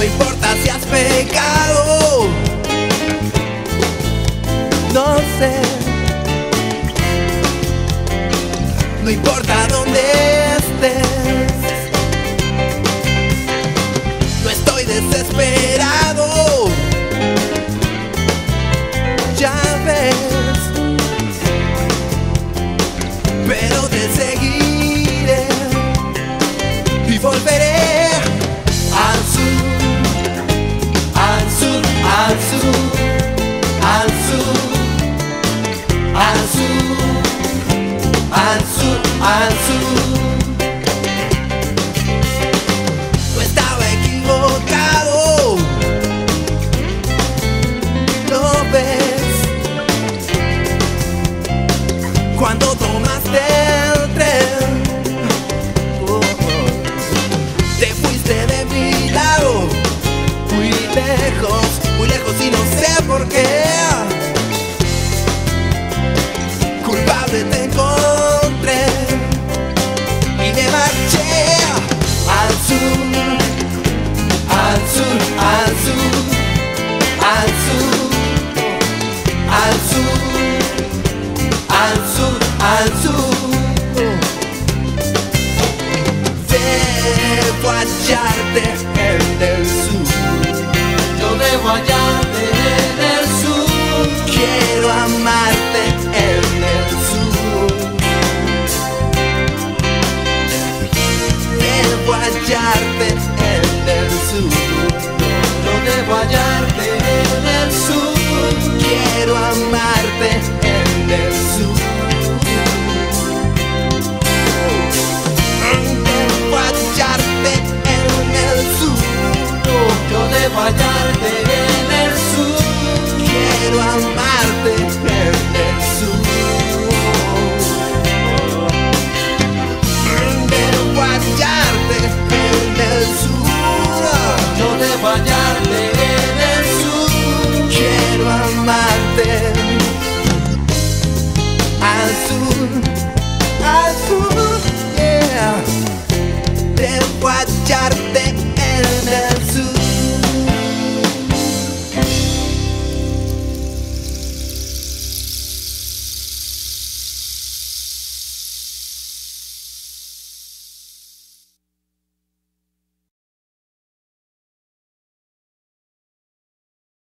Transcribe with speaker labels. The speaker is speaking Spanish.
Speaker 1: No importa si has pecado, no sé. No importa dónde estés, no estoy desesperado, ya ves, pero te seguiré y volveré al sur, al sur, al sur, al sur, al sur, al sur, al sur. No estaba equivocado, ¿lo ves? Cuando tomaste el tren, te fuiste de mi lado, muy lejos y no sé por qué. Culpable te encontré y me marché al sur, al sur, al sur, al sur, al sur, al sur, al sur. Debo hallarte en el sur, yo debo hallarte en el sur. Quiero amarte en el sur. Debo hallarte en el sur, yo debo hallarte en el sur. Quiero amarte en el sur. Debo hallarte en el sur, yo debo hallarte en el sur. Quiero amarte en el sur. Debo hallarte en el sur, yo debo hallarte en el sur. Quiero amarte al sur, yeah. Debo hallarte